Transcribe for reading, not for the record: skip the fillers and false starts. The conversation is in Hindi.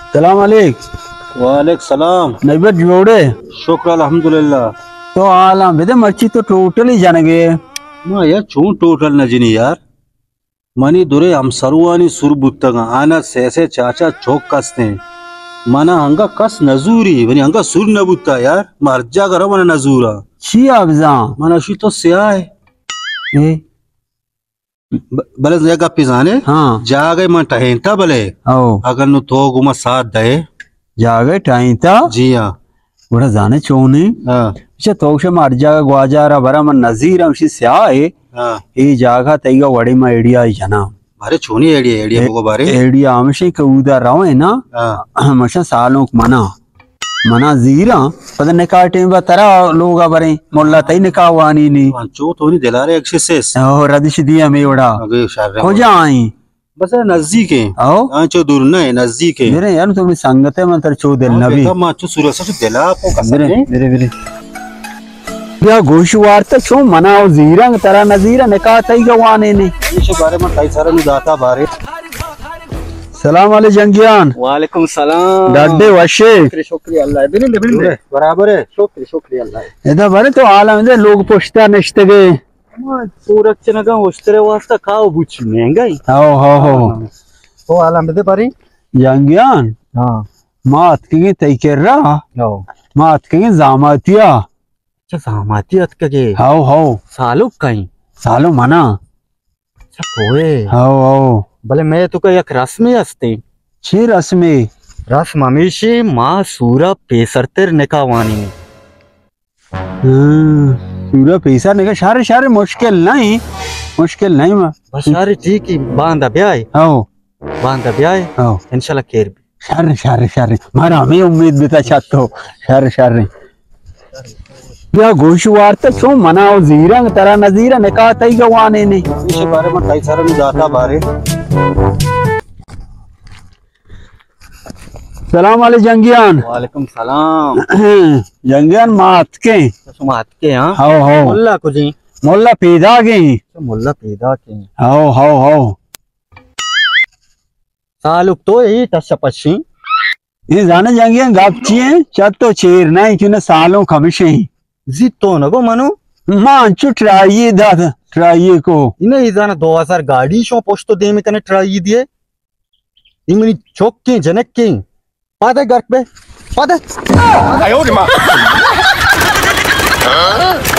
सलाम अलैक। वालेकुम सलाम। नैबत जोड़े शुक्र अल्हम्दुलिल्लाह। तो आलम बेदे मर्ची तो टोटल ही जाने गए मा यार चूं टोटल नजनी यार मनी दुरे हम सरुवानी सुरबुत्तगा आना सेसे चाचा चौक कसते मना हंगा कस नजूरी वनी हंगा सुर नबुत्ता यार मर्जा करो मना नजूरा छी अफजा मना शी तो स्याह है बले जगह पिजाने हाँ जा गए मन टहेंता बले आओ अगर नु तो गुमा साथ दे जागे टाइम था जी हाँ बड़ा जाने चोने हाँ अच्छा तो उसे मार जागा ग्वाजारा बरा मन नजीर हमशी स्याह है हाँ ये जागा तैगा वड़ी में एडिया ही जना बारे छोनी एडिया एडिया को बारे एडिया हमशी के उधर रहो है ना हाँ हमेशा सालों को मना जीरा पता निकाह टेम बतरा लोग बरे मोल्ला तई निकाह वानी नी चो तो नहीं दिला रहे एक्सेस और रदिश दिया मेवड़ा अगे शार हो जाई बस नजदीक है आओ चो दूर ना है नजदीक है मेरे यार तुम संगत है मंत्र चो दिल नबी माचो सूरज से दिला आपको कसम मेरे है मेरे मेरे या गोशवार तक छो मनाओ जीरंग तरा नजीरा निकाह तई गवाने ने इस बारे में कई सारे दाता बारे सलाम वाले जंगियान वालेकुम सलाम। डड्डे वशे शुक्रिया अल्लाह बिन बराबर है शुक्रिया अल्लाह इधर बरे तो आलम दे लोग पुछता निश्ते गए सूरज चनगा उस्तरे वास्ता खाओ बुच महंगाई हो तो आलम दे पारी जंगियान हां मात की तई कर रहा नो मात की जामातिया अच्छा सहमतियत के हो सालुक कहीं सालो मना अच्छा कोए हो भले मैं तो एक रस्मी असते छी रस्मे रस्म हमेशा माँ सूरा पेसरतेर निकावानी पूरा पैसा निकल शारे शारे मुश्किल नहीं मां बस सारे ठीक ही बांधा ब्याह बांधा ब्याह हो इंशाल्लाह केर भी शारे मारा हमें उम्मीद भी था छतो शारे या गोशवार तक छो मनाओ जीरंग तरा नजीरा निकाह तई गवाने ने इस बारे में कई सारे दाता बारे सलाम वाले जंगियान वालेकुम सलाम। जंगियान मात के सुमात के हां हो मोल्ला को जी मोल्ला पैदा गई मोल्ला पैदा के हो सालुक तो यही तशपशी ये जाने जंगियान गापचिए चतो चेर नहीं क्यों सालों खमशे जी तो न गो मनु मांचू ट्राइए को इन्हें इजाना 2000 गाड़ी शो पोस्ट तो दे में कने ट्राई दिए इमनी चौक के जनक के पादे घर पे पादे